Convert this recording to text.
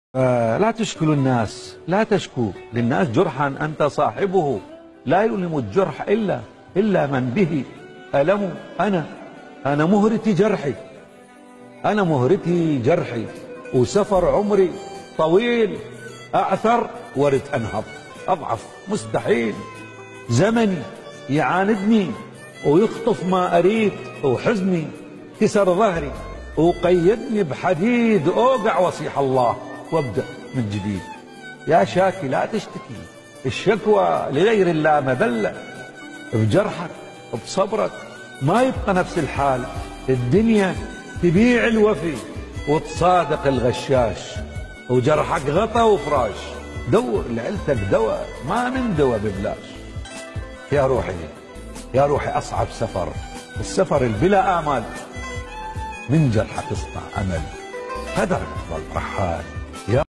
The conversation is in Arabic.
لا تشكلوا الناس، لا تشكو للناس جرحا أنت صاحبه، لا يؤلم الجرح إلا من به ألم. أنا مهرتي جرحي، أنا مهرتي جرحي، وسفر عمري طويل، أعثر ورد أنهض، أضعف مستحيل. زمني يعاندني ويخطف ما أريد، وحزني كسر ظهري وقيدني بحديد، أوقع وصيح الله وابدأ من جديد. يا شاكي لا تشتكي، الشكوى لغير الله مذلة، بجرحك بصبرك ما يبقى نفس الحال. الدنيا تبيع الوفي وتصادق الغشاش، وجرحك غطا وفراش، دور لعيلتك دواء، ما من دواء ببلاش. يا روحي يا روحي أصعب سفر السفر البلا آمال، من جرحك اصنع أمل، قدرك ظل رحال.